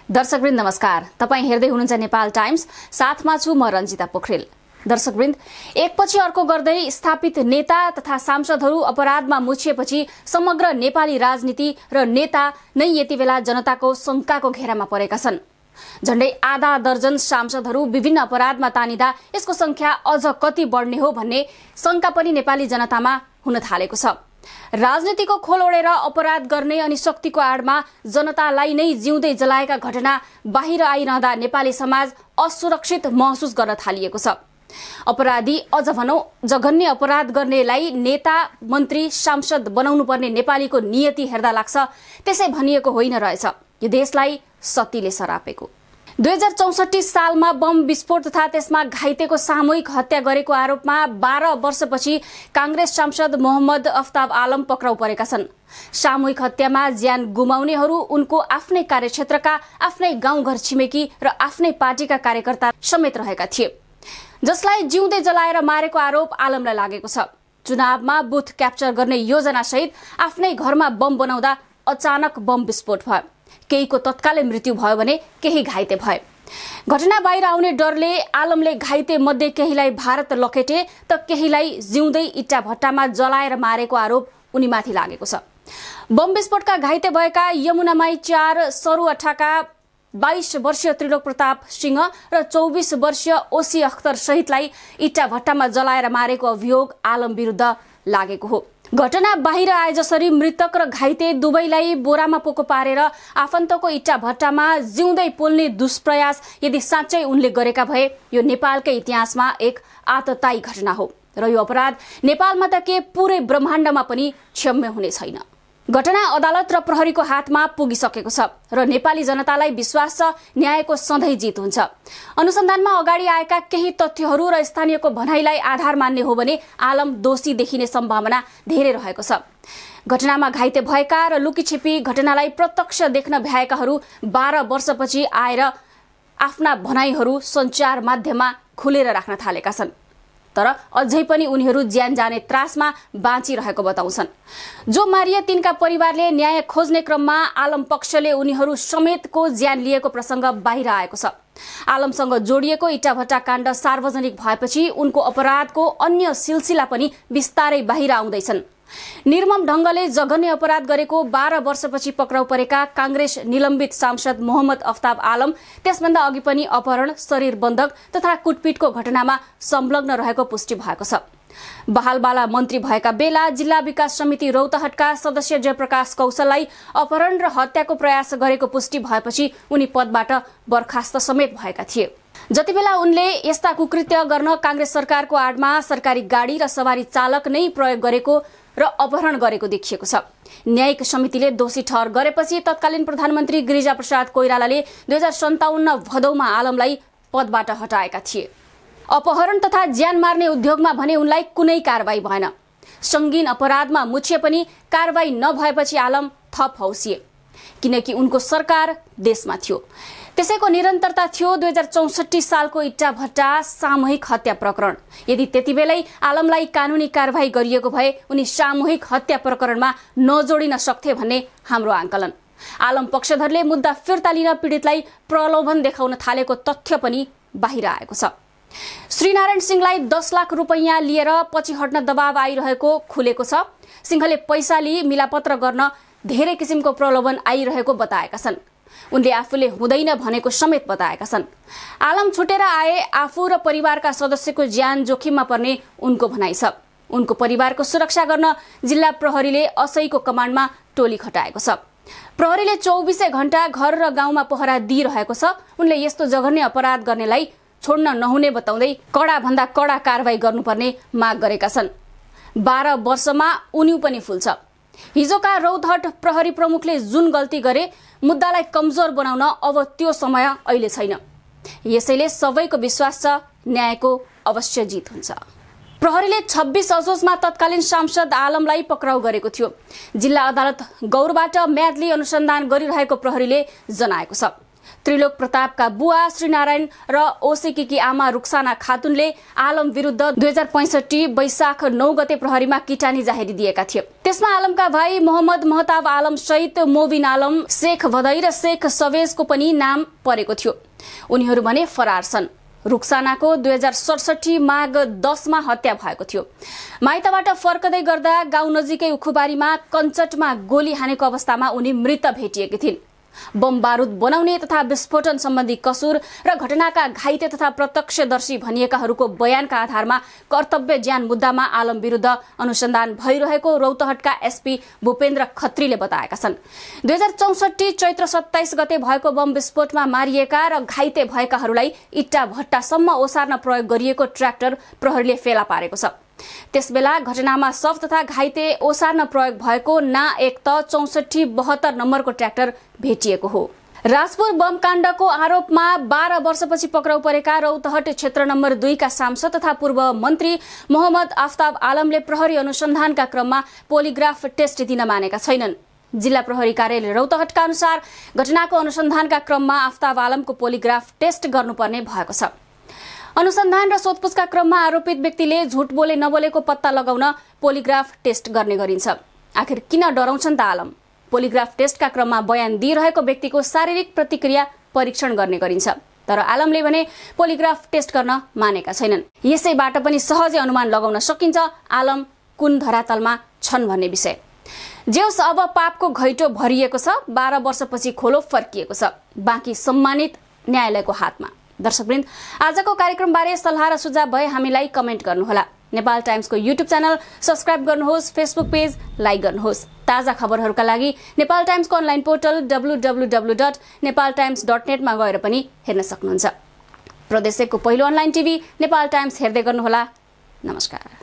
दर्शकवृन्द नमस्कार। तपाईं हेर्दै हुनुहुन्छ नेपाल टाइम्स, साथमा छु म रञ्जिता पोखरेल। दर्शकवृन्द, एकपछि अर्को गर्दै स्थापित नेता तथा सांसदहरू अपराधमा मुछिएपछि समग्र नेपाली राजनीति र नेता नै यति बेला जनताको शंकाको घेरामा परेका छन्। झण्डै आधा दर्जन सांसदहरू विभिन्न अपराधमा तानिदा यसको संख्या अझ कति बढ्ने हो भन्ने शंका पनि नेपाली जनतामा हुन थालेको छ। राजनीतिको खोल ओढेर अपराध गर्ने अनि शक्तिको आडमा जनतालाई नै जिउँदै जलाएका घटना बाहिर आइरहँदा नेपाली समाज असुरक्षित महसुस गर्न थालिएको छ। अपराधी, अझ भनौं जघन्य अपराध गर्नेलाई नेता, मन्त्री, सांसद बनाउनु पर्ने नेपालीको नियति हेर्दा लाग्छ त्यसै भनिएको होइन रहेछ। यो देशलाई सतीले सरापेको। 2064 सालमा बम विस्फोट तथा त्यसमा घाइतेको सामूहिक हत्या गरेको आरोपमा 12 वर्षपछि कांग्रेस सांसद मोहम्मद अफ्ताब आलम पक्राउ परेका छन्। सामूहिक हत्यामा ज्यान गुमाउनेहरू उनको आफ्नै कार्यक्षेत्रका, आफ्नै गाउँघर छिमेकी र आफ्नै पार्टीका कार्यकर्ता समेत रहेका थिए, जसलाई जिउँदै जलाएर मारेको आरोप आलमलाई लागेको छ। चुनावमा बुथ क्याप्चर गर्ने योजना सहित आफ्नै घरमा बम बनाउँदा अचानक बम विस्फोट भयो। केहीको तत्कालै मृत्यु भयो भने केही घाइते भए। घटना बाहिर आउने डरले आलमले घाइते मध्ये केहीलाई भारत लखेटे त केहीलाई जिउँदै इट्टा भट्टामा जलाएर मारेको आरोप उनीमाथि लागेको छ। बम विस्फोटका घाइते भएका यमुनामाई 4 सरुअठाका 22 वर्षीय त्रिलोक प्रताप सिंह र 24 वर्षीय ओसी अख्तर सहितलाई इट्टा भट्टामा जलाएर मारेको अभियोग आलम विरुद्ध लागेको हो। घटना बाहिर आए जसरी मृतक र घाइते दुवैलाई बोरामा पोको पारेर आफन्तको इट्टा भट्टामा जिउँदै पोल्ने दुष्प्रयास यदि साँच्चै उनले गरेका भए यो नेपालकै इतिहासमा एक आततायी घटना हो र यो अपराध नेपालमा त के पूरै ब्रह्माण्डमा पनि क्षम्य हुने छैन। घटना अदालत र प्रहरीको हातमा पुगिसकेको छ र नेपाली जनतालाई विश्वास छ न्यायको सधैँ जित हुन्छ। अनुसन्धानमा अगाडि आएका केही तथ्यहरू र स्थानीयको भनाइलाई आधार मान्ने हो भने आलम दोषी देखिने सम्भावना धेरै रहेको छ। घटनामा घाइते भएका र लुकीछिपी घटनालाई प्रत्यक्ष देख्न भ्याएकाहरू 12 वर्षपछि आएर आफ्ना भनाइहरू सञ्चार माध्यममा खुलेर राख्न थालेका छन्, तर अझै पनि उनीहरू ज्यान जाने त्रासमा बाँचिरहेको बताउँछन्। जो मारिए तिनका परिवारले न्याय खोज्ने क्रममा आलम पक्षले उनीहरू समेतको ज्यान लिएको प्रसंग बाहिर आएको छ। आलमसँग जोडिएको इट्टाभट्टा काण्ड सार्वजनिक भएपछि उनको अपराधको अन्य सिलसिला पनि बिस्तारै बाहिर आउँदैछन्। निर्मम ढंगले जघन्य अपराध गरेको 12 वर्षपछि पक्राउ परेका कांग्रेस निलम्बित सांसद मोहम्मद अफ्ताब आलम त्यसभन्दा अघि पनि अपहरण, शरीर बन्धक तथा कुटपिटको घटनामा संलग्न रहेको पुष्टि भएको छ। बहालबाला मन्त्री भएका बेला जिल्ला विकास समिति रौतहटका सदस्य जयप्रकाश कौशललाई अपहरण र हत्याको प्रयास गरेको पुष्टि भएपछि उनी पदबाट बर्खास्त समेत भएका थिए। जतिबेला उनले यस्ता कुकृत्य गर्न कांग्रेस सरकारको आडमा सरकारी गाडी र सवारी चालक नै प्रयोग गरेको र अपहरण गरेको देखिएको छ। न्यायिक समितिले दोषी ठहर गरेपछि तत्कालीन प्रधानमन्त्री गिरिजाप्रसाद कोइरालाले 2057 भदौमा आलमलाई पदबाट हटाएका थिए। अपहरण तथा ज्यान मार्ने उद्योगमा भने उनलाई कुनै कारबाही भएन। संगीन अपराधमा मुछिए पनि कारबाही नभएपछि आलम थप हौसिए, किनकि उनको सरकार देशमा थियो। त्यसैको निरन्तरता थियो 2064 सालको इट्टा भट्टा सामूहिक हत्या प्रकरण। यदि त्यतिबेलै आलमलाई कानूनी कारबाही गरिएको भए उनी सामूहिक हत्या प्रकरणमा नजोडिन सक्थे भन्ने हाम्रो आंकलन। आलम पक्षधरले मुद्दा फिर्ता लिन पीडितलाई प्रलोभन देखाउन थालेको तथ्य पनि बाहिर आएको छ। श्रीनारायण सिंहलाई 10 लाख रुपैयाँ लिएर पछि हट्न दबाव आइरहेको खुलेको छ। सिंहले पैसा लिई मिलापत्र गर्न धेरै किसिमको प्रलोभन आइरहेको बताएका छन्। उनले आफूले हुँदैन भनेको समेत बताएका छन्। आलम छुटेर आए आफू र परिवारका सदस्यको ज्यान जोखिममा पर्ने उनको भनाइ छ। उनको परिवारको सुरक्षा गर्न जिल्ला प्रहरीले असैको कमान्डमा टोली खटाएको छ। प्रहरीले 24 घण्टा घर र गाउँमा पहरा दिइरहेको छ। उनले यस्तो जघन्य अपराध गर्नेलाई छोड्न नहुने बताउँदै कडा भन्दा कडा कारबाही गर्नुपर्ने माग गरेका छन्। 12 वर्षमा उनी पनि फुल्छ। हिजोका रौतहट प्रहरी प्रमुखले जुन गल्ती गरे मुद्दालाई कमजोर बनाउन अब त्यो समय अहिले छैन। यसैले सबैको विश्वास छ न्यायको अवश्य जित हुन्छ। प्रहरीले 26 असोजमा तत्कालीन सांसद आलमलाई पक्राउ गरेको थियो। जिल्ला अदालत गौरबाट म्यादली अनुसन्धान गरिरहेको प्रहरीले जनाएको छ। त्रिलोक प्रतापका बुवा श्रीनारायण र ओसेकीकी आमा रुक्साना खातुनले आलम विरुद्ध 2065 वैशाख 9 गते प्रहरीमा किटानी जाहेरी दिएका थिए। त्यसमा आलमका भाइ मोहम्मद महताब आलम सहित मोबिन आलम, शेख भदै र शेख सवेजको पनि नाम परेको थियो। उनीहरू भने फरार छन्। रुक्सानाको 2067 माघ 10 मा हत्या भएको थियो। माइतबाट फर्कदै गर्दा गाउँ नजिकै उखुबारीमा कञ्चटमा गोली हानेको अवस्थामा उनी मृत भेटिएकी थिइन्। बम बारुद बनाउने तथा विस्फोटन सम्बन्धी कसुर र घटनाका घाइते तथा प्रत्यक्षदर्शी भनिएकाहरूको बयानका आधारमा कर्तव्य ज्यान मुद्दामा आलम विरुद्ध अनुसन्धान भइरहेको रौतहटका एसपी भूपेन्द्र खत्रीले बताएका छन्। 2064 चैत्र 27 गते भएको बम विस्फोटमा मारिएका र घाइते भएकाहरूलाई इट्टा भट्टासम्म ओसार्न प्रयोग गरिएको ट्र्याक्टर प्रहरीले फेला पारेको छ। त्यसबेला घटनामा शव तथा घाइते ओसार्न प्रयोग भएको ना एक त 6472 नम्बरको ट्र्याक्टर भेटिएको हो। राजपुर बम काण्डको आरोपमा 12 वर्षपछि पक्राउ परेका रौतहट क्षेत्र नम्बर 2 का सांसद तथा पूर्व मन्त्री मोहम्मद आफ्ताब आलमले प्रहरी अनुसन्धानका क्रममा पोलिग्राफ टेस्ट दिन मानेका छैनन्। जिल्ला प्रहरी कार्यालय रौतहटका अनुसार घटनाको अनुसन्धानका क्रममा आफ्ताब आलमको पोलिग्राफ टेस्ट गर्नुपर्ने भएको छ। अनुसन्धान र सोधपुछका क्रममा आरोपित व्यक्तिले झुट बोले नबोलेको पत्ता लगाउन पोलिग्राफ टेस्ट गर्ने गरिन्छ। आखिर किन डराउँछन् त आलम? पोलिग्राफ टेस्टका क्रममा बयान दिइरहेको व्यक्तिको शारीरिक प्रतिक्रिया परीक्षण गर्ने गरिन्छ। तर आलमले भने पोलिग्राफ टेस्ट गर्न मानेका छैनन्। यसैबाट पनि सहजै अनुमान लगाउन सकिन्छ आलम कुन धरातलमा छन् भन्ने विषय। जेउस अब पापको घैटो भरिएको छ, 12 वर्षपछि खोलो फर्किएको छ, बाँकी सम्मानित न्यायालयको हातमा। दर्शकवृन्द, आजको कार्यक्रमबारे सल्लाह र सुझाव भए हामीलाई कमेन्ट गर्नुहोला। नेपाल टाइम्सको युट्युब च्यानल सब्स्क्राइब गर्नुहोस्, फेसबुक पेज लाइक गर्नुहोस्। ताजा खबरहरूका लागि नेपाल टाइम्सको अनलाइन पोर्टल www.nepaltimes.net मा गएर पनि हेर्न सक्नुहुन्छ। प्रदेशको पहिलो अनलाइन टिभी नेपाल टाइम्स हेर्दै गर्नुहोला। नमस्कार।